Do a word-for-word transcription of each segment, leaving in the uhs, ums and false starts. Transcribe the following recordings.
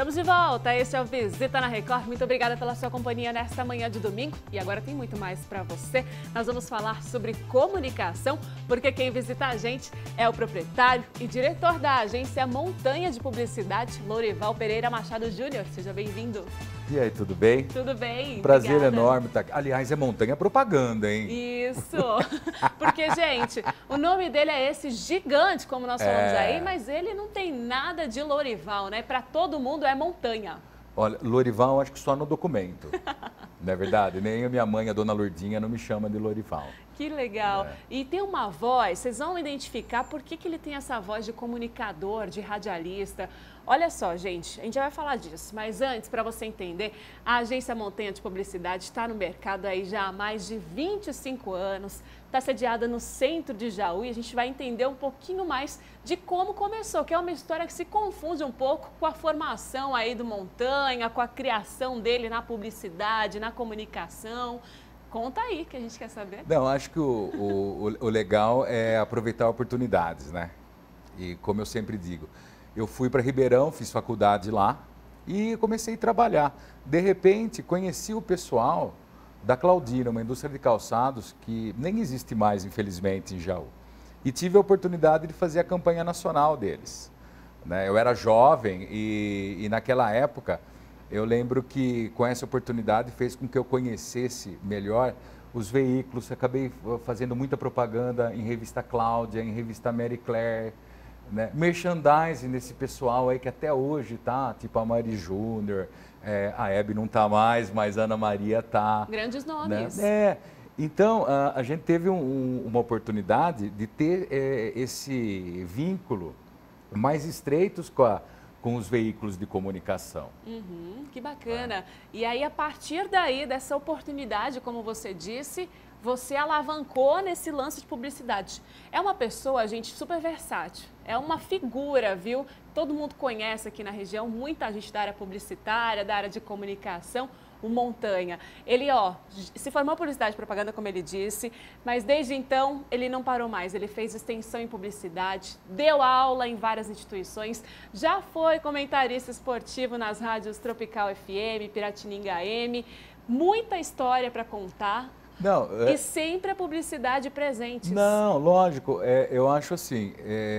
Estamos de volta, este é o Visita na Record. Muito obrigada pela sua companhia nesta manhã de domingo. E agora tem muito mais para você. Nós vamos falar sobre comunicação, porque quem visita a gente é o proprietário e diretor da agência Montanha de Publicidade, Lourival Pereira Machado Júnior. Seja bem-vindo. E aí, tudo bem? Tudo bem, Prazer obrigada. enorme estar aqui. Aliás, é Montanha Propaganda, hein? Isso, porque, gente, o nome dele é esse, gigante, como nós falamos É. aí, mas ele não tem nada de Lourival, né? Para todo mundo é Montanha. Olha, Lourival acho que só no documento, não é verdade? Nem a minha mãe, a dona Lourdinha, não me chama de Lourival. Que legal. É. E tem uma voz, vocês vão identificar por que, que ele tem essa voz de comunicador, de radialista. Olha só, gente, a gente já vai falar disso, mas antes, para você entender, a agência Montanha de Publicidade está no mercado aí já há mais de vinte e cinco anos, está sediada no centro de Jaú e a gente vai entender um pouquinho mais de como começou, que é uma história que se confunde um pouco com a formação aí do Montanha, com a criação dele na publicidade, na comunicação. Conta aí, que a gente quer saber. Não, acho que o, o, o legal é aproveitar oportunidades, né? E como eu sempre digo, eu fui para Ribeirão, fiz faculdade lá e comecei a trabalhar. De repente, conheci o pessoal da Claudina, uma indústria de calçados que nem existe mais, infelizmente, em Jaú. E tive a oportunidade de fazer a campanha nacional deles, né? Eu era jovem e, e naquela época eu lembro que com essa oportunidade fez com que eu conhecesse melhor os veículos. Acabei fazendo muita propaganda em revista Cláudia, em revista Mary Claire, né? Merchandising nesse pessoal aí que até hoje tá, tipo a Mari Júnior, é, a Hebe não tá mais, mas a Ana Maria tá. Grandes nomes. Né? É, então a, a gente teve um, um, uma oportunidade de ter é, esse vínculo mais estreitos com a com os veículos de comunicação. Uhum, que bacana. E aí, a partir daí, dessa oportunidade, como você disse, você alavancou nesse lance de publicidade. É uma pessoa, gente, super versátil. É uma figura, viu? Todo mundo conhece aqui na região, muita gente da área publicitária, da área de comunicação. O Montanha. Ele, ó, se formou em publicidade e propaganda, como ele disse, mas desde então ele não parou mais. Ele fez extensão em publicidade, deu aula em várias instituições, já foi comentarista esportivo nas rádios Tropical F M, Piratininga A M, muita história para contar. Não, é... E sempre a publicidade presente. Não, lógico. É, eu acho assim,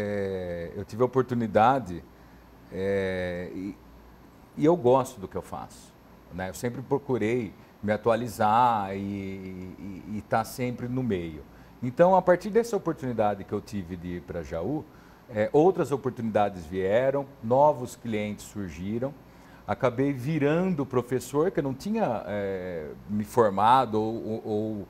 é, eu tive a oportunidade é, e, e eu gosto do que eu faço. Né? Eu sempre procurei me atualizar e estar tá sempre no meio. Então, a partir dessa oportunidade que eu tive de ir para Jaú, é, outras oportunidades vieram, novos clientes surgiram. Acabei virando professor, que eu não tinha é, me formado ou, ou, ou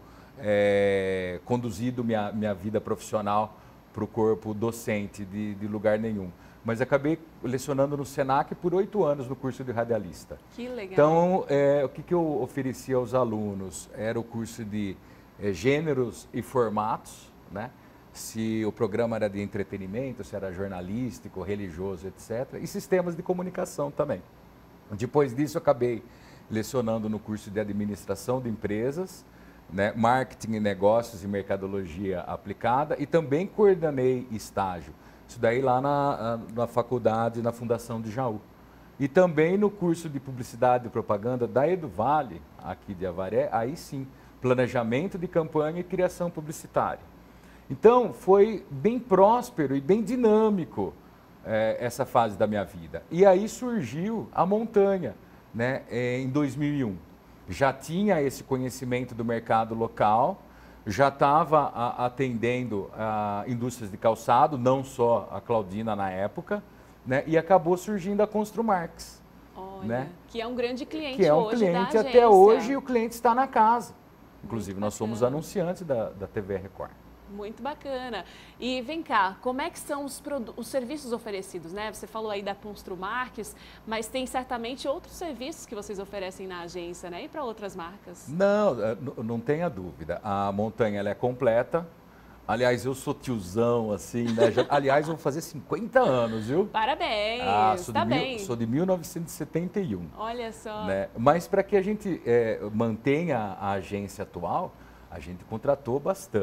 é, conduzido minha, minha vida profissional para o corpo docente de, de lugar nenhum. Mas acabei lecionando no Senac por oito anos no curso de radialista. Que legal. Então, é, o que, que eu oferecia aos alunos? Era o curso de é, gêneros e formatos, né? Se o programa era de entretenimento, se era jornalístico, religioso, etcétera. E sistemas de comunicação também. Depois disso, eu acabei lecionando no curso de administração de empresas, né? Marketing e negócios e mercadologia aplicada e também coordenei estágio. Isso daí lá na, na faculdade, na Fundação de Jaú. E também no curso de Publicidade e Propaganda da EduVale, aqui de Avaré, aí sim, planejamento de campanha e criação publicitária. Então, foi bem próspero e bem dinâmico é, essa fase da minha vida. E aí surgiu a Montanha, né, em dois mil e um. Já tinha esse conhecimento do mercado local, já estava atendendo a indústrias de calçado, não só a Claudina na época, né? E acabou surgindo a Construmarques. Olha, né? Que é um grande cliente que é um hoje cliente da até agência. hoje e o cliente está na casa. Inclusive, Muito nós somos bacana. anunciantes da, da T V Record. Muito bacana. E vem cá, como é que são os, os serviços oferecidos, né? Você falou aí da Construmarques, mas tem certamente outros serviços que vocês oferecem na agência, né? E para outras marcas? Não, não tenha dúvida. A Montanha ela é completa. Aliás, eu sou tiozão, assim, né? Já, aliás, eu vou fazer cinquenta anos, viu? Parabéns, ah, sou tá de bem. Mil, sou de mil novecentos e setenta e um. Olha só. Né? Mas para que a gente é, mantenha a agência atual, a gente contratou bastante.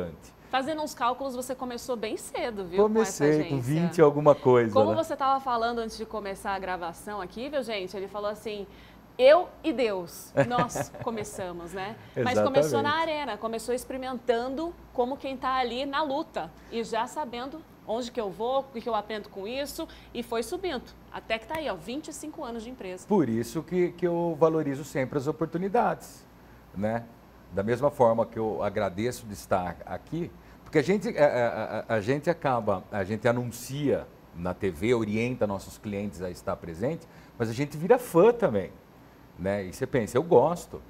Fazendo uns cálculos, você começou bem cedo, viu? Comecei com, essa com vinte e alguma coisa. Como né? você estava falando antes de começar a gravação aqui, viu, gente? Ele falou assim, eu e Deus, nós começamos, né? Mas começou na arena, começou experimentando como quem está ali na luta e já sabendo onde que eu vou, o que eu aprendo com isso e foi subindo. Até que está aí, ó, vinte e cinco anos de empresa. Por isso que, que eu valorizo sempre as oportunidades, né? Da mesma forma que eu agradeço de estar aqui, porque a gente, a, a, a gente acaba, a gente anuncia na T V, orienta nossos clientes a estar presente, mas a gente vira fã também, né? E você pensa, eu gosto,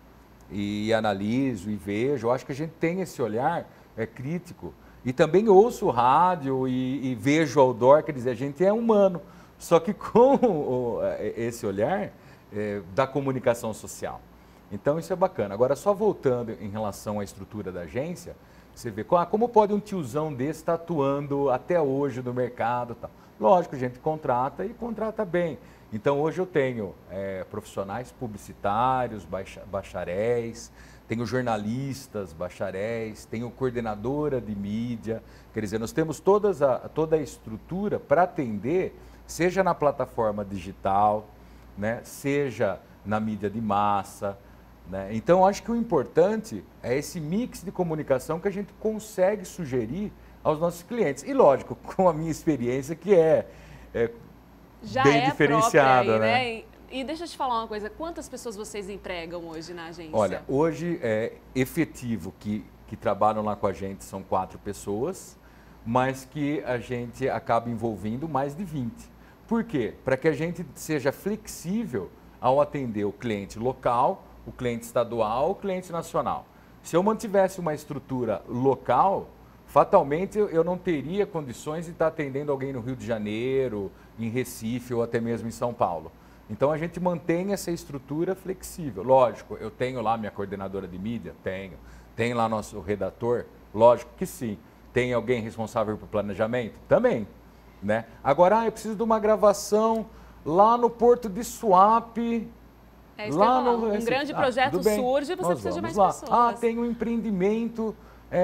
e analiso, e vejo, eu acho que a gente tem esse olhar é, crítico. E também ouço o rádio e, e vejo o outdoor, quer dizer, a gente é humano, só que com o, esse olhar é, da comunicação social. Então isso é bacana. Agora, só voltando em relação à estrutura da agência, você vê ah, como pode um tiozão desse estar atuando até hoje no mercado. Tal. Lógico, a gente contrata e contrata bem. Então hoje eu tenho é, profissionais publicitários, bacha, bacharéis, tenho jornalistas, bacharéis, tenho coordenadora de mídia. Quer dizer, nós temos todas a, toda a estrutura para atender, seja na plataforma digital, né, seja na mídia de massa. Né? Então, acho que o importante é esse mix de comunicação que a gente consegue sugerir aos nossos clientes. E, lógico, com a minha experiência, que é, é Já bem é diferenciada. Aí, né? né? E deixa eu te falar uma coisa, quantas pessoas vocês empregam hoje na agência? Olha, hoje é efetivo que, que trabalham lá com a gente são quatro pessoas, mas que a gente acaba envolvendo mais de vinte. Por quê? Para que a gente seja flexível ao atender o cliente local, o cliente estadual, o cliente nacional. Se eu mantivesse uma estrutura local, fatalmente eu não teria condições de estar atendendo alguém no Rio de Janeiro, em Recife ou até mesmo em São Paulo. Então a gente mantém essa estrutura flexível. Lógico, eu tenho lá minha coordenadora de mídia? Tenho. Tem lá nosso redator? Lógico que sim. Tem alguém responsável por planejamento? Também. Né? Agora, ah, eu preciso de uma gravação lá no Porto de Suape. É isso lá que eu no, um esse, grande ah, projeto surge e você precisa de mais lá. pessoas. Ah, tem um empreendimento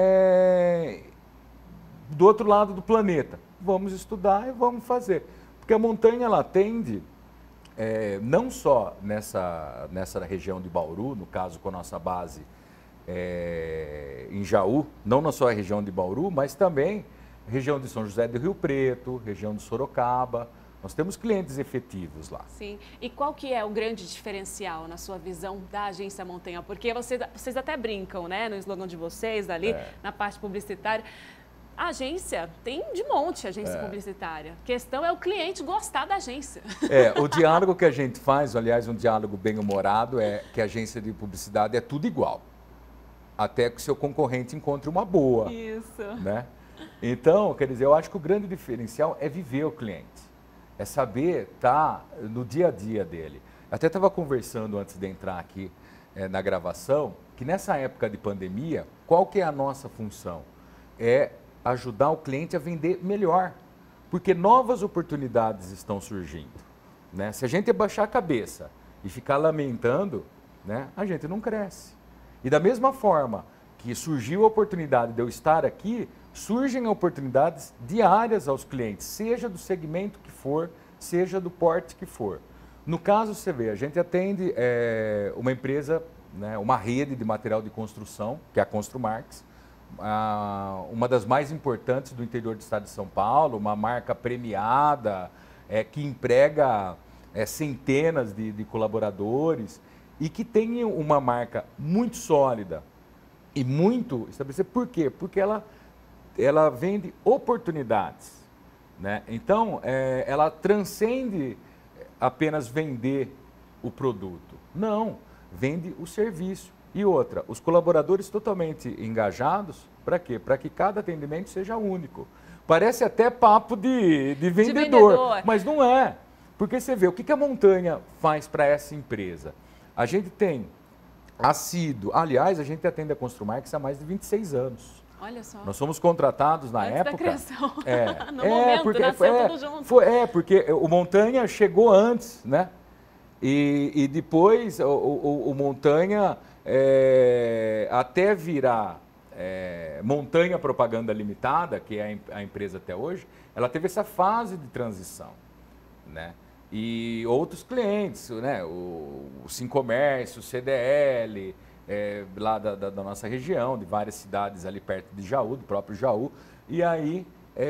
é, do outro lado do planeta. Vamos estudar e vamos fazer. Porque a montanha ela atende é, não só nessa, nessa região de Bauru, no caso com a nossa base é, em Jaú, não na só a região de Bauru, mas também região de São José do Rio Preto, região de Sorocaba. Nós temos clientes efetivos lá. Sim. E qual que é o grande diferencial na sua visão da agência Montanha? Porque você, vocês até brincam, né, no slogan de vocês ali, é. na parte publicitária. A agência tem de monte agência é. publicitária. A questão é o cliente gostar da agência. É, o diálogo que a gente faz, aliás, um diálogo bem humorado, é que a agência de publicidade é tudo igual. Até que o seu concorrente encontre uma boa. Isso. Né? Então, quer dizer, eu acho que o grande diferencial é viver o cliente. É saber estar no dia a dia dele. Até estava conversando antes de entrar aqui é, na gravação, que nessa época de pandemia, qual que é a nossa função? É ajudar o cliente a vender melhor, porque novas oportunidades estão surgindo. Né? Se a gente baixar a cabeça e ficar lamentando, né, a gente não cresce. E da mesma forma que surgiu a oportunidade de eu estar aqui, surgem oportunidades diárias aos clientes, seja do segmento que for, seja do porte que for. No caso, você vê, a gente atende é, uma empresa, né, uma rede de material de construção, que é a Construmarx, a, uma das mais importantes do interior do estado de São Paulo, uma marca premiada, é, que emprega é, centenas de, de colaboradores e que tem uma marca muito sólida e muito estabelecida. Por quê? Porque ela ela vende oportunidades, né? Então, é, ela transcende apenas vender o produto. Não, vende o serviço. E outra, os colaboradores totalmente engajados, para quê? Para que cada atendimento seja único. Parece até papo de, de, vendedor, de vendedor, mas não é. Porque você vê, o que, que a Montanha faz para essa empresa? A gente tem assíduo, aliás, a gente atende a Construmarx há mais de vinte e seis anos. Olha só. Nós fomos contratados na Antes época. Da criação. É, no é, momento, porque, nasceu é, tudo junto. Foi, é, porque o Montanha chegou antes, né? E, e depois o, o, o Montanha, é, até virar é, Montanha Propaganda Limitada, que é a empresa até hoje, ela teve essa fase de transição, né? E outros clientes, né? O, o Sincomércio, o C D L, é, lá da, da, da nossa região, de várias cidades ali perto de Jaú, do próprio Jaú, e aí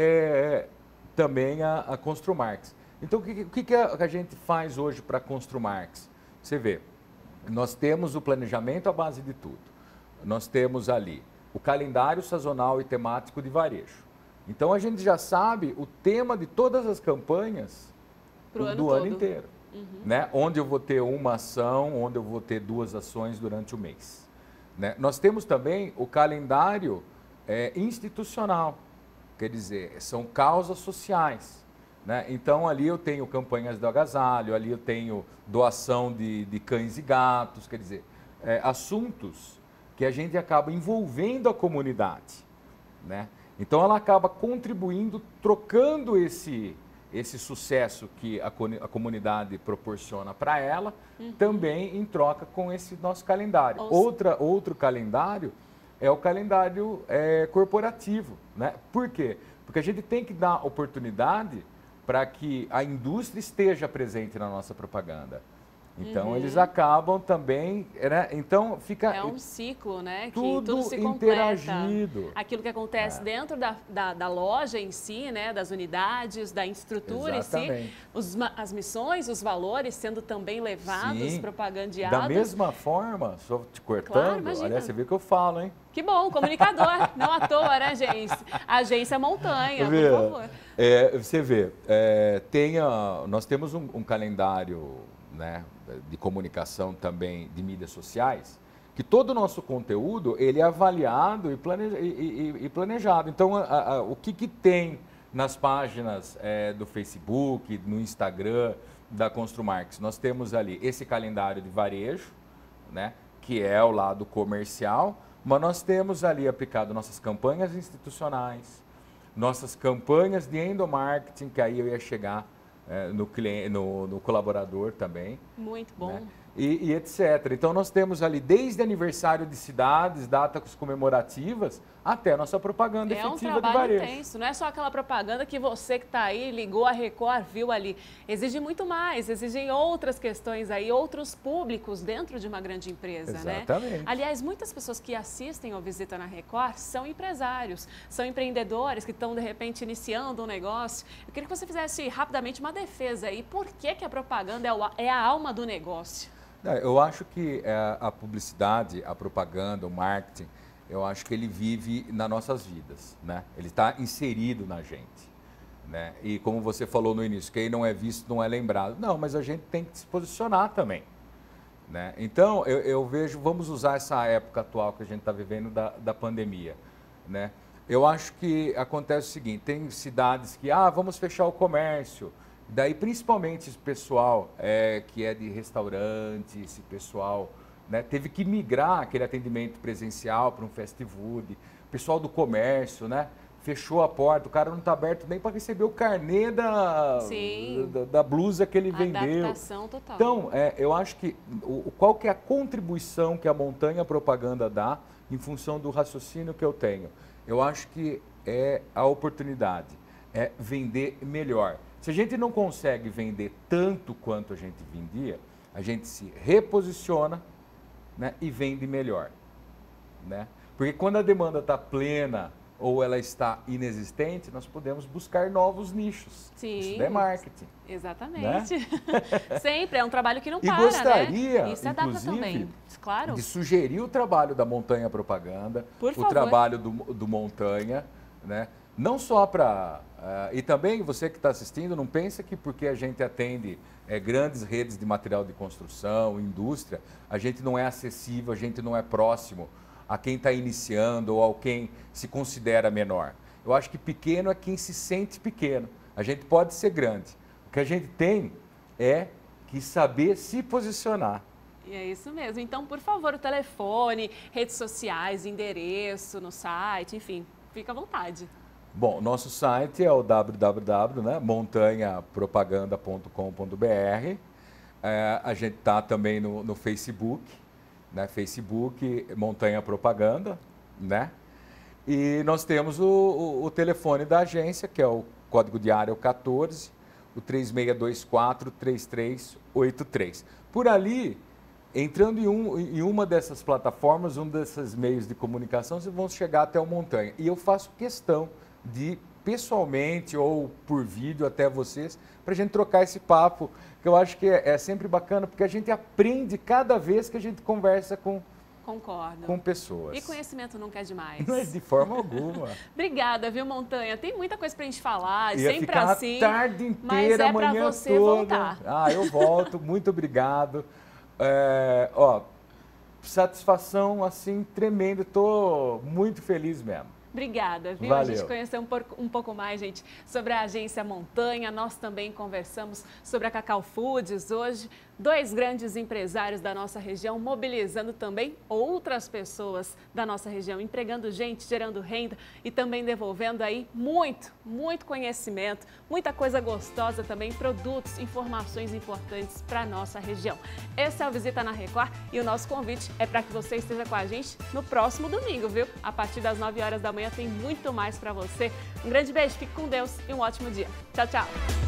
é, também a, a Construmarx. Então, o que, o que a gente faz hoje para a Construmarx? Você vê, nós temos o planejamento à base de tudo. Nós temos ali o calendário sazonal e temático de varejo. Então, a gente já sabe o tema de todas as campanhas Pro do, ano do ano todo. inteiro. Uhum. Né? Onde eu vou ter uma ação, onde eu vou ter duas ações durante o mês. Né? Nós temos também o calendário é, institucional, quer dizer, são causas sociais. Né? Então, ali eu tenho campanhas do agasalho, ali eu tenho doação de, de cães e gatos, quer dizer, é, assuntos que a gente acaba envolvendo a comunidade. Né? Então, ela acaba contribuindo, trocando esse, esse sucesso que a, a comunidade proporciona para ela, uhum. também em troca com esse nosso calendário. Outra, outro calendário é o calendário é, corporativo. Né? Por quê? Porque a gente tem que dar oportunidade para que a indústria esteja presente na nossa propaganda. Então, uhum. eles acabam também, né? Então fica... É um ciclo, né? Tudo, que tudo se interagido. Completa. Aquilo que acontece é. dentro da, da, da loja em si, né? Das unidades, da estrutura Exatamente. em si, os, as missões, os valores sendo também levados, Sim. propagandeados. Da mesma forma, só te cortando, claro, olha, você viu o que eu falo, hein? Que bom, comunicador, não à toa, né, agência? Agência Montanha, vê, por favor. É, você vê, é, tem a, nós temos um, um calendário, né, de comunicação também de mídias sociais, que todo o nosso conteúdo ele é avaliado e, planeja, e, e, e planejado. Então, a, a, o que, que tem nas páginas é, do Facebook, no Instagram da Construmarx? Nós temos ali esse calendário de varejo, né, que é o lado comercial, mas nós temos ali aplicado nossas campanhas institucionais, nossas campanhas de endomarketing, que aí eu ia chegar é, no, cliente, no, no colaborador também. Muito bom. Né? E, e etcétera. Então, nós temos ali desde aniversário de cidades, datas comemorativas, até a nossa propaganda é efetiva um de varejo. trabalho intenso, não é só aquela propaganda que você que está aí, ligou a Record, viu ali. Exige muito mais, exigem outras questões aí, outros públicos dentro de uma grande empresa, Exatamente. né? Aliás, muitas pessoas que assistem ou visitam na Record são empresários, são empreendedores que estão, de repente, iniciando um negócio. Eu queria que você fizesse rapidamente uma defesa aí. Por que, que a propaganda é, o, é a alma do negócio? Eu acho que a publicidade, a propaganda, o marketing, eu acho que ele vive nas nossas vidas, né? Ele está inserido na gente, né? E como você falou no início, quem não é visto não é lembrado. Não, mas a gente tem que se posicionar também, né? Então, eu, eu vejo, vamos usar essa época atual que a gente está vivendo da, da pandemia, né? Eu acho que acontece o seguinte, tem cidades que, ah, vamos fechar o comércio. Daí, principalmente, esse pessoal é, que é de restaurante, esse pessoal, né, teve que migrar aquele atendimento presencial para um fast food. O pessoal do comércio, né, fechou a porta, o cara não está aberto nem para receber o carnê da, da, da blusa que ele vendeu. Adaptação total. Então, é, eu acho que o, qual que é a contribuição que a Montanha Propaganda dá em função do raciocínio que eu tenho? Eu acho que é a oportunidade, é vender melhor. Se a gente não consegue vender tanto quanto a gente vendia, a gente se reposiciona, né, e vende melhor. Né? Porque quando a demanda está plena ou ela está inexistente, nós podemos buscar novos nichos. Sim. Isso é marketing. Exatamente. Né? Sempre, é um trabalho que não e para, gostaria, né? E se adapta também, claro. de sugerir o trabalho da Montanha Propaganda, Por o favor. trabalho do, do Montanha, né? Não só para... Uh, e também você que está assistindo, não pensa que porque a gente atende é, grandes redes de material de construção, indústria, a gente não é acessível, a gente não é próximo a quem está iniciando ou a quem se considera menor. Eu acho que pequeno é quem se sente pequeno. A gente pode ser grande. O que a gente tem é que saber se posicionar. E é isso mesmo. Então, por favor, o telefone, redes sociais, endereço no site, enfim, fica à vontade. Bom, nosso site é o w w w ponto né, montanha propaganda ponto com ponto b r. É, a gente está também no, no Facebook, né, Facebook Montanha Propaganda, né? E nós temos o, o, o telefone da agência, que é o código de área quatorze, o três seis dois quatro, três três oito três. Por ali, entrando em, um, em uma dessas plataformas, um desses meios de comunicação, vocês vão chegar até o Montanha. E eu faço questão de, pessoalmente ou por vídeo até vocês, para a gente trocar esse papo, que eu acho que é, é sempre bacana, porque a gente aprende cada vez que a gente conversa com Concordo. Com pessoas. E conhecimento nunca é demais. Não é de forma alguma. Obrigada, viu, Montanha? Tem muita coisa pra gente falar, Ia sempre ficar assim. A tarde inteira, mas é amanhã pra você toda. voltar. Ah, eu volto. Muito obrigado. É, ó, satisfação assim tremenda. Estou muito feliz mesmo. Obrigada, viu? Valeu. A gente conheceu um pouco, um pouco mais, gente, sobre a agência Montanha. Nós também conversamos sobre a Cacau Foods hoje. Dois grandes empresários da nossa região mobilizando também outras pessoas da nossa região, empregando gente, gerando renda e também devolvendo aí muito, muito conhecimento, muita coisa gostosa também, produtos, informações importantes para a nossa região. Esse é o Visita na Record e o nosso convite é para que você esteja com a gente no próximo domingo, viu? A partir das nove horas da manhã tem muito mais para você. Um grande beijo, fique com Deus e um ótimo dia. Tchau, tchau!